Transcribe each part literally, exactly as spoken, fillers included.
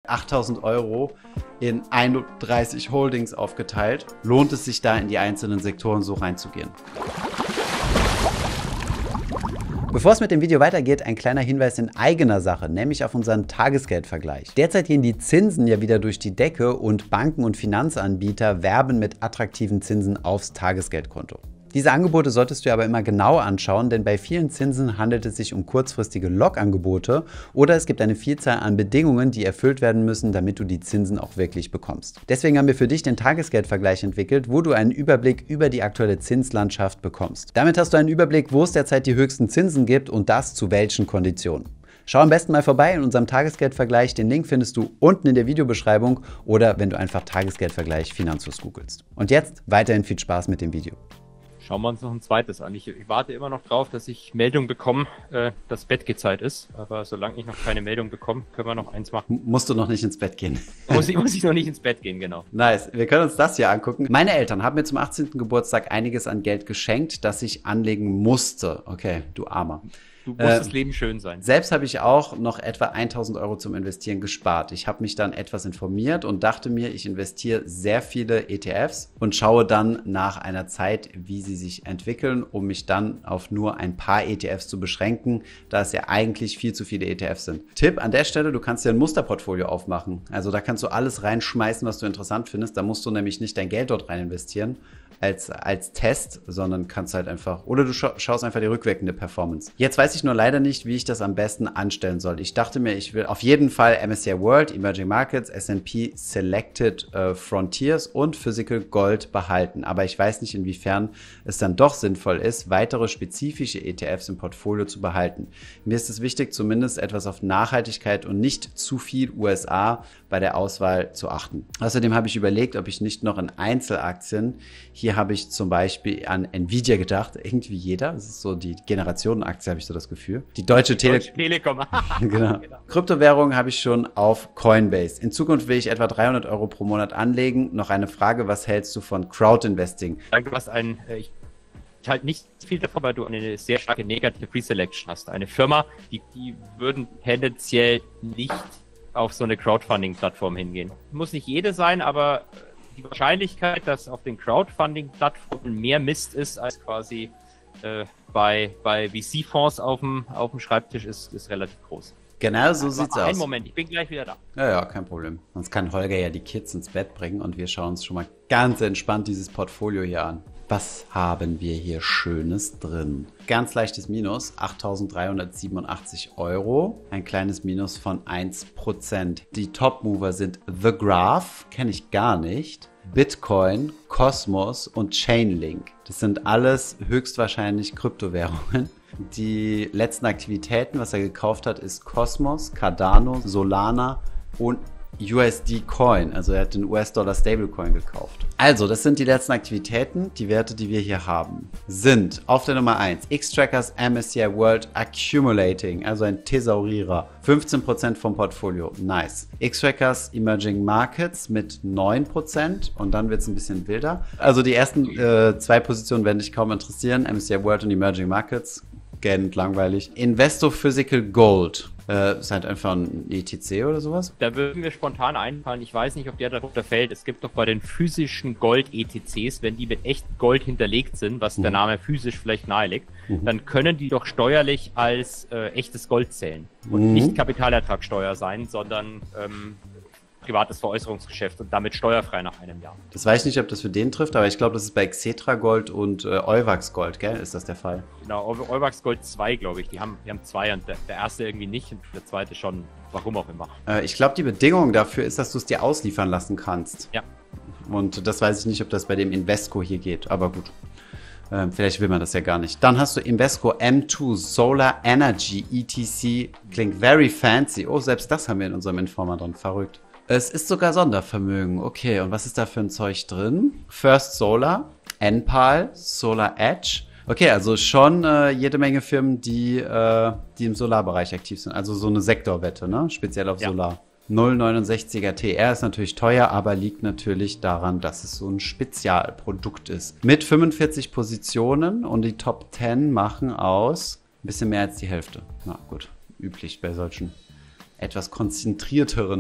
achttausend Euro in einunddreißig Holdings aufgeteilt. Lohnt es sich da in die einzelnen Sektoren so reinzugehen? Bevor es mit dem Video weitergeht, ein kleiner Hinweis in eigener Sache, nämlich auf unseren Tagesgeldvergleich. Derzeit gehen die Zinsen ja wieder durch die Decke und Banken und Finanzanbieter werben mit attraktiven Zinsen aufs Tagesgeldkonto. Diese Angebote solltest du dir aber immer genau anschauen, denn bei vielen Zinsen handelt es sich um kurzfristige Lockangebote oder es gibt eine Vielzahl an Bedingungen, die erfüllt werden müssen, damit du die Zinsen auch wirklich bekommst. Deswegen haben wir für dich den Tagesgeldvergleich entwickelt, wo du einen Überblick über die aktuelle Zinslandschaft bekommst. Damit hast du einen Überblick, wo es derzeit die höchsten Zinsen gibt und das zu welchen Konditionen. Schau am besten mal vorbei in unserem Tagesgeldvergleich. Den Link findest du unten in der Videobeschreibung oder wenn du einfach Tagesgeldvergleich Finanzfluss googelst. Und jetzt weiterhin viel Spaß mit dem Video. Schauen wir uns noch ein zweites an. Ich, ich warte immer noch drauf, dass ich Meldung bekomme, äh, dass Bettgehzeit ist. Aber solange ich noch keine Meldung bekomme, können wir noch eins machen. Musst du noch nicht ins Bett gehen. Muss ich, muss ich noch nicht ins Bett gehen, genau. Nice. Wir können uns das hier angucken. Meine Eltern haben mir zum achtzehnten Geburtstag einiges an Geld geschenkt, das ich anlegen musste. Okay, du Armer. Du musst äh, das Leben schön sein. Selbst habe ich auch noch etwa eintausend Euro zum Investieren gespart. Ich habe mich dann etwas informiert und dachte mir, ich investiere sehr viele E T Fs und schaue dann nach einer Zeit, wie sie sich entwickeln, um mich dann auf nur ein paar E T Fs zu beschränken, da es ja eigentlich viel zu viele E T Fs sind. Tipp an der Stelle, du kannst dir ein Musterportfolio aufmachen. Also da kannst du alles reinschmeißen, was du interessant findest. Da musst du nämlich nicht dein Geld dort rein investieren als, als Test, sondern kannst halt einfach, oder du scha- schaust einfach die rückwirkende Performance. Jetzt weiß ich nur leider nicht, wie ich das am besten anstellen soll. Ich dachte mir, ich will auf jeden Fall M S C I World, Emerging Markets, S and P Selected äh, Frontiers und Physical Gold behalten. Aber ich weiß nicht, inwiefern es dann doch sinnvoll ist, weitere spezifische E T Fs im Portfolio zu behalten. Mir ist es wichtig, zumindest etwas auf Nachhaltigkeit und nicht zu viel U S A bei der Auswahl zu achten. Außerdem habe ich überlegt, ob ich nicht noch in Einzelaktien, hier habe ich zum Beispiel an Nvidia gedacht, irgendwie jeder, das ist so die Generationenaktie, habe ich so das Gefühl. Die Deutsche, die Tele- Deutsche Telekom. genau. genau. Kryptowährungen habe ich schon auf Coinbase. In Zukunft will ich etwa dreihundert Euro pro Monat anlegen. Noch eine Frage, was hältst du von Crowd-Investing? Danke, was ein, ich, ich halte nicht viel davon, weil du eine sehr starke negative Pre-Selection hast. Eine Firma, die, die würden tendenziell nicht auf so eine Crowdfunding-Plattform hingehen. Muss nicht jede sein, aber die Wahrscheinlichkeit, dass auf den Crowdfunding-Plattformen mehr Mist ist als quasi äh, bei, bei V C-Fonds auf dem, auf dem Schreibtisch ist, ist relativ groß. Genau so sieht's aus. Einen Moment, ich bin gleich wieder da. Ja, ja, kein Problem. Sonst kann Holger ja die Kids ins Bett bringen und wir schauen uns schon mal ganz entspannt dieses Portfolio hier an. Was haben wir hier Schönes drin? Ganz leichtes Minus, achttausenddreihundertsiebenundachtzig Euro. Ein kleines Minus von eins Prozent. Die Top-Mover sind The Graph, kenne ich gar nicht. Bitcoin, Cosmos und Chainlink. Das sind alles höchstwahrscheinlich Kryptowährungen. Die letzten Aktivitäten, was er gekauft hat, ist Cosmos, Cardano, Solana und U S D Coin. Also er hat den U S-Dollar Stablecoin gekauft. Also, das sind die letzten Aktivitäten. Die Werte, die wir hier haben, sind auf der Nummer eins Xtrackers M S C I World Accumulating, also ein Thesaurierer. fünfzehn Prozent vom Portfolio. Nice. Xtrackers Emerging Markets mit neun Prozent und dann wird es ein bisschen wilder. Also die ersten äh, zwei Positionen werden dich kaum interessieren. M S C I World und Emerging Markets. Gähnend langweilig. Investo Physical Gold. Äh, ist halt einfach ein E T C oder sowas. Da würden mir spontan einfallen, ich weiß nicht, ob der darunter fällt. Es gibt doch bei den physischen Gold-E T Cs, wenn die mit echtem Gold hinterlegt sind, was mhm. der Name physisch vielleicht nahelegt, mhm. dann können die doch steuerlich als äh, echtes Gold zählen. Und mhm. nicht Kapitalertragssteuer sein, sondern ähm, privates Veräußerungsgeschäft und damit steuerfrei nach einem Jahr. Das weiß ich nicht, ob das für den trifft, aber ich glaube, das ist bei Xetra Gold und äh, Euwax Gold, gell? Ist das der Fall? Genau, Euwax Gold zwei, glaube ich. Die haben, die haben zwei und der, der erste irgendwie nicht und der zweite schon, warum auch immer. Äh, ich glaube, die Bedingung dafür ist, dass du es dir ausliefern lassen kannst. Ja. Und das weiß ich nicht, ob das bei dem Invesco hier geht, aber gut. Äh, vielleicht will man das ja gar nicht. Dann hast du Invesco M zwei Solar Energy E T C. Klingt very fancy. Oh, selbst das haben wir in unserem Informer drin. Verrückt. Es ist sogar Sondervermögen. Okay, und was ist da für ein Zeug drin? First Solar, Enpal, Solar Edge. Okay, also schon äh, jede Menge Firmen, die, äh, die im Solarbereich aktiv sind. Also so eine Sektorwette, ne? Speziell auf ja. Solar. null Komma neunundsechziger T R ist natürlich teuer, aber liegt natürlich daran, dass es so ein Spezialprodukt ist. Mit fünfundvierzig Positionen und die Top zehn machen aus ein bisschen mehr als die Hälfte. Na gut, üblich bei solchen etwas konzentrierteren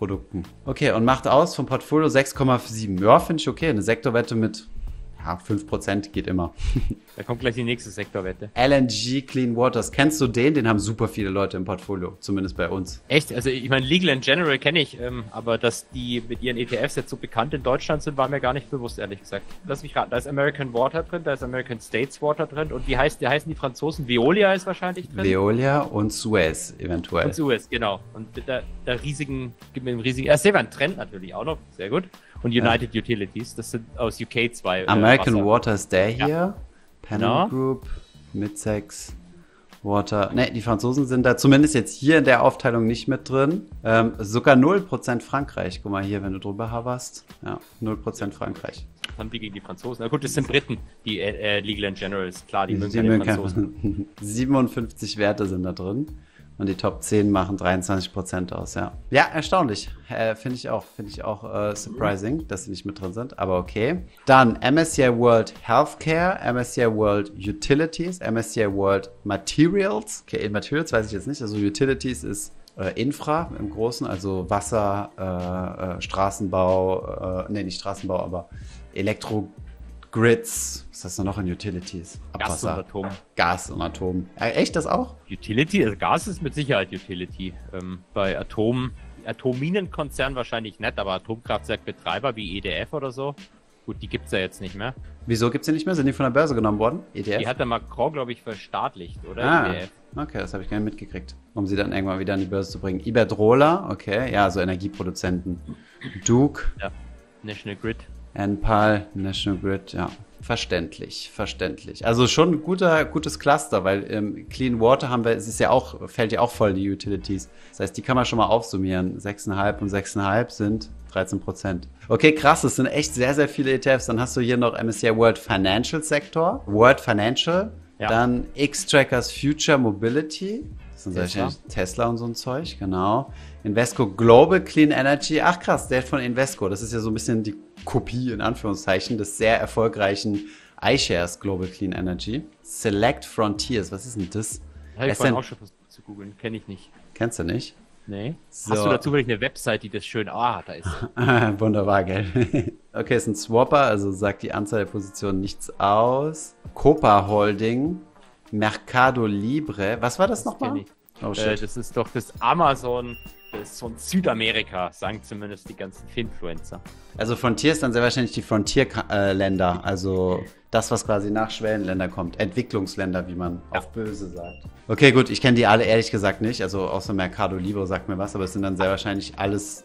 Produkten. Okay, und macht aus vom Portfolio sechs Komma sieben. Ja, finde ich okay. Eine Sektorwette mit ja, fünf Prozent geht immer. Da kommt gleich die nächste Sektorwette. L N G Clean Waters. Kennst du den? Den haben super viele Leute im Portfolio. Zumindest bei uns. Echt? Also ich meine, Legal and General kenne ich, ähm, aber dass die mit ihren E T Fs jetzt so bekannt in Deutschland sind, war mir gar nicht bewusst, ehrlich gesagt. Lass mich raten. Da ist American Water drin, da ist American States Water drin und wie heißt, die heißen die Franzosen? Veolia ist wahrscheinlich drin. Veolia und Suez eventuell. Und Suez, genau. Und mit der, der riesigen, mit dem riesigen, ja, sehr ein Trend natürlich auch noch. Sehr gut. Und United ja. Utilities, das sind aus U K zwei. American äh, Water ist der hier. Ja. Pennon no. Group, Midsex, Water. Ne, die Franzosen sind da zumindest jetzt hier in der Aufteilung nicht mit drin. Ähm, sogar null Prozent Frankreich. Guck mal hier, wenn du drüber hoverst. Ja, null Prozent Frankreich. Was haben die gegen die Franzosen? Na gut, das sind Briten, die äh, Legal and General, ist klar, die, die mögen die keine Franzosen. siebenundfünfzig Werte sind da drin. Und die Top zehn machen dreiundzwanzig Prozent aus, ja. Ja, erstaunlich. Äh, finde ich auch. Finde ich auch äh, surprising, dass sie nicht mit drin sind. Aber okay. Dann M S C I World Healthcare, M S C I World Utilities, M S C I World Materials. Okay, Materials weiß ich jetzt nicht. Also Utilities ist äh, Infra im Großen, also Wasser, äh, äh, Straßenbau, äh, nee, nicht Straßenbau, aber Elektro Grids, was ist das noch in Utilities? Gas und Atom. Gas und Atom. Äh, echt, das auch? Utility, also Gas ist mit Sicherheit Utility. Ähm, bei Atom, Atomminenkonzern wahrscheinlich nicht, aber Atomkraftwerkbetreiber wie E D F oder so, gut, die gibt's ja jetzt nicht mehr. Wieso gibt's die nicht mehr? Sind die von der Börse genommen worden? E D F? Die hat der Macron, glaube ich, verstaatlicht, oder? Ah, E D F. Okay, das habe ich gar nicht mitgekriegt. Um sie dann irgendwann wieder an die Börse zu bringen. Iberdrola, okay, ja, so Energieproduzenten. Duke. Ja, National Grid. Enpal, National Grid, ja. Verständlich, verständlich. Also schon ein guter, gutes Cluster, weil ähm, Clean Water haben wir, es ist ja auch, fällt ja auch voll die Utilities. Das heißt, die kann man schon mal aufsummieren. sechs Komma fünf und sechs Komma fünf sind dreizehn Prozent. Okay, krass, das sind echt sehr, sehr viele E T Fs. Dann hast du hier noch M S C I World Financial Sector, World Financial, ja. Dann X-Trackers Future Mobility. Das sind Tesla. Tesla und so ein Zeug, genau. Invesco Global Clean Energy. Ach krass, der von Invesco. Das ist ja so ein bisschen die Kopie, in Anführungszeichen, des sehr erfolgreichen iShares Global Clean Energy. Select Frontiers. Was ist denn das? Habe ich vorhin auch schon versucht zu googeln. Kenne ich nicht. Kennst du nicht? Nee. So. Hast du dazu wirklich eine Website, die das schön... Ah, da ist Wunderbar, gell? Okay, ist ein Swapper, also sagt die Anzahl der Positionen nichts aus. Copa Holding. Mercado Libre. Was war das, das nochmal? Oh, äh, das ist doch das Amazon, das ist von Südamerika, sagen zumindest die ganzen Finfluencer. Also Frontier ist dann sehr wahrscheinlich die Frontier-Länder, äh, also das, was quasi nach Schwellenländer kommt. Entwicklungsländer, wie man ja. auf böse sagt. Okay, gut, ich kenne die alle ehrlich gesagt nicht, also außer Mercado Libre sagt mir was, aber es sind dann sehr wahrscheinlich alles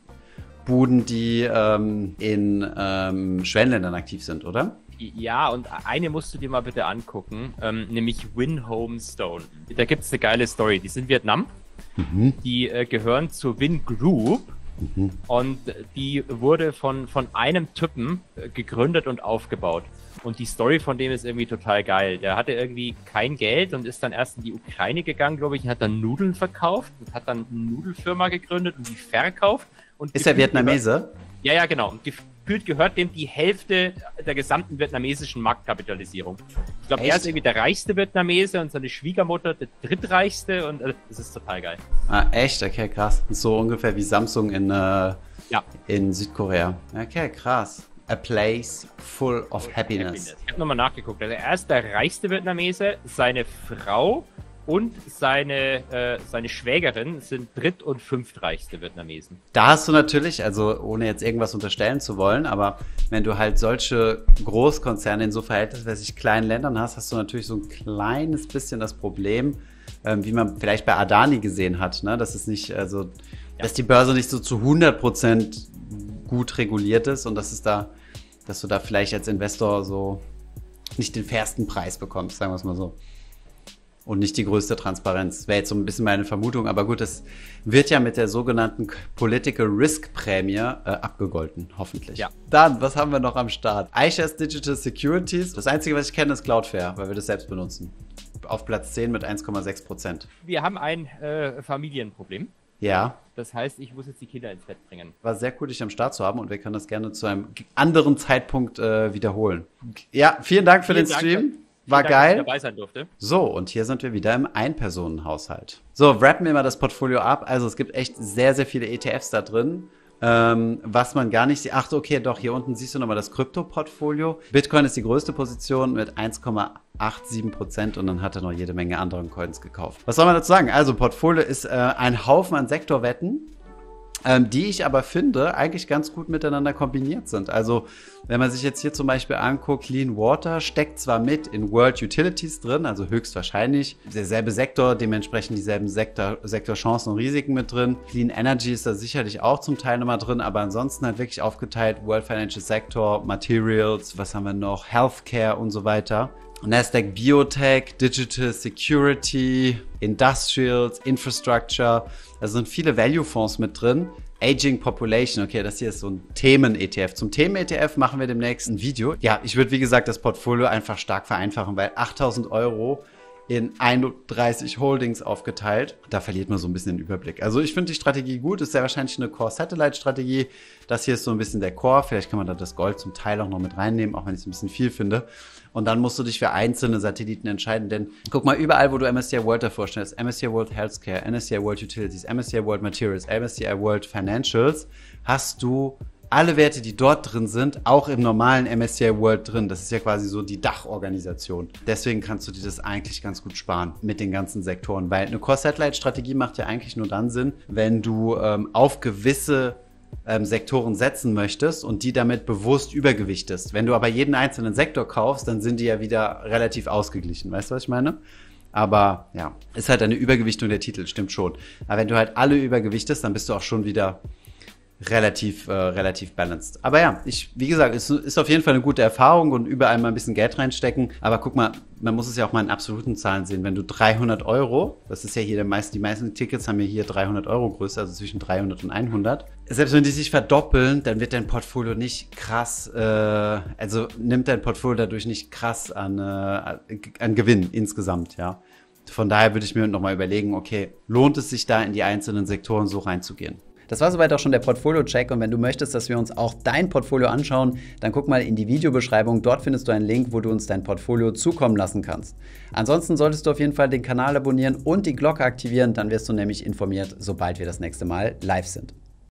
Buden, die ähm, in ähm, Schwellenländern aktiv sind, oder? Ja, und eine musst du dir mal bitte angucken, ähm, nämlich Win Homestone. Da gibt es eine geile Story. Die sind Vietnam, mhm. die äh, gehören zur Win Group mhm. und die wurde von, von einem Typen äh, gegründet und aufgebaut. Und die Story von dem ist irgendwie total geil. Der hatte irgendwie kein Geld und ist dann erst in die Ukraine gegangen, glaube ich, und hat dann Nudeln verkauft und hat dann eine Nudelfirma gegründet und die verkauft. Und ist er Vietnamese? Ja, ja, genau. Und gefühlt gehört dem die Hälfte der gesamten vietnamesischen Marktkapitalisierung. Ich glaube, er ist irgendwie der reichste Vietnamese und seine Schwiegermutter der drittreichste und äh, das ist total geil. Ah, echt? Okay, krass. So ungefähr wie Samsung in, äh, ja. in Südkorea. Okay, krass. A place full of happiness. happiness. Ich habe nochmal nachgeguckt. Also er ist der reichste Vietnamese, seine Frau und seine, äh, seine Schwägerin sind dritt- und fünftreichste Vietnamesen. Da hast du natürlich, also ohne jetzt irgendwas unterstellen zu wollen, aber wenn du halt solche Großkonzerne in so verhältnismäßig kleinen Ländern hast, hast du natürlich so ein kleines bisschen das Problem, ähm, wie man vielleicht bei Adani gesehen hat, ne? Dass es nicht, also, ja. dass die Börse nicht so zu hundert Prozent gut reguliert ist und dass es da, dass du da vielleicht als Investor so nicht den fairsten Preis bekommst, sagen wir es mal so. Und nicht die größte Transparenz. Wäre jetzt so ein bisschen meine Vermutung. Aber gut, das wird ja mit der sogenannten Political Risk Prämie äh, abgegolten, hoffentlich. Ja. Dann, was haben wir noch am Start? iShares Digital Securities. Das Einzige, was ich kenne, ist Cloudflare, weil wir das selbst benutzen. Auf Platz zehn mit eins Komma sechs Prozent. Wir haben ein äh, Familienproblem. Ja. Das heißt, ich muss jetzt die Kinder ins Bett bringen. War sehr cool, dich am Start zu haben und wir können das gerne zu einem anderen Zeitpunkt äh, wiederholen. Ja, vielen Dank für vielen den Dank Stream. war Dank, geil. dass ich dabei sein durfte. So, und hier sind wir wieder im Ein-Personen-Haushalt. So, wrappen wir mal das Portfolio ab. Also es gibt echt sehr, sehr viele E T Fs da drin. Ähm, was man gar nicht sieht. Ach, okay, doch, hier unten siehst du nochmal das Krypto-Portfolio. Bitcoin ist die größte Position mit eins Komma siebenundachtzig Prozent und dann hat er noch jede Menge anderen Coins gekauft. Was soll man dazu sagen? Also, Portfolio ist äh, ein Haufen an Sektorwetten, ähm, die ich aber finde, eigentlich ganz gut miteinander kombiniert sind. Also, wenn man sich jetzt hier zum Beispiel anguckt, Clean Water steckt zwar mit in World Utilities drin, also höchstwahrscheinlich derselbe Sektor, dementsprechend dieselben Sektor, Sektorchancen und Risiken mit drin. Clean Energy ist da sicherlich auch zum Teil nochmal drin, aber ansonsten halt wirklich aufgeteilt World Financial Sector, Materials, was haben wir noch, Healthcare und so weiter. Nasdaq Biotech, Digital Security, Industrials, Infrastructure, da sind viele Value-Fonds mit drin. Aging Population, okay, das hier ist so ein Themen-E T F. Zum Themen-E T F machen wir demnächst ein Video. Ja, ich würde, wie gesagt, das Portfolio einfach stark vereinfachen, weil achttausend Euro in einunddreißig Holdings aufgeteilt, da verliert man so ein bisschen den Überblick. Also ich finde die Strategie gut, ist sehr wahrscheinlich eine Core-Satellite-Strategie. Das hier ist so ein bisschen der Core, vielleicht kann man da das Gold zum Teil auch noch mit reinnehmen, auch wenn ich es ein bisschen viel finde. Und dann musst du dich für einzelne Satelliten entscheiden, denn guck mal, überall, wo du M S C I World davor stellst, M S C I World Healthcare, M S C I World Utilities, M S C I World Materials, M S C I World Financials, hast du alle Werte, die dort drin sind, auch im normalen M S C I World drin. Das ist ja quasi so die Dachorganisation. Deswegen kannst du dir das eigentlich ganz gut sparen mit den ganzen Sektoren, weil eine Core-Satellite-Strategie macht ja eigentlich nur dann Sinn, wenn du ähm, auf gewisse ähm, Sektoren setzen möchtest und die damit bewusst übergewichtest. Wenn du aber jeden einzelnen Sektor kaufst, dann sind die ja wieder relativ ausgeglichen. Weißt du, was ich meine? Aber ja, ist halt eine Übergewichtung der Titel, stimmt schon. Aber wenn du halt alle übergewichtest, dann bist du auch schon wieder relativ, äh, relativ balanced. Aber ja, ich, wie gesagt, es ist auf jeden Fall eine gute Erfahrung und überall mal ein bisschen Geld reinstecken. Aber guck mal, man muss es ja auch mal in absoluten Zahlen sehen. Wenn du dreihundert Euro, das ist ja hier der meisten, die meisten Tickets haben ja hier dreihundert Euro Größe, also zwischen dreihundert und hundert. Selbst wenn die sich verdoppeln, dann wird dein Portfolio nicht krass, äh, also nimmt dein Portfolio dadurch nicht krass an, äh, an Gewinn insgesamt, ja. Von daher würde ich mir nochmal überlegen, okay, lohnt es sich da in die einzelnen Sektoren so reinzugehen? Das war soweit auch schon der Portfolio-Check und wenn du möchtest, dass wir uns auch dein Portfolio anschauen, dann guck mal in die Videobeschreibung, dort findest du einen Link, wo du uns dein Portfolio zukommen lassen kannst. Ansonsten solltest du auf jeden Fall den Kanal abonnieren und die Glocke aktivieren, dann wirst du nämlich informiert, sobald wir das nächste Mal live sind.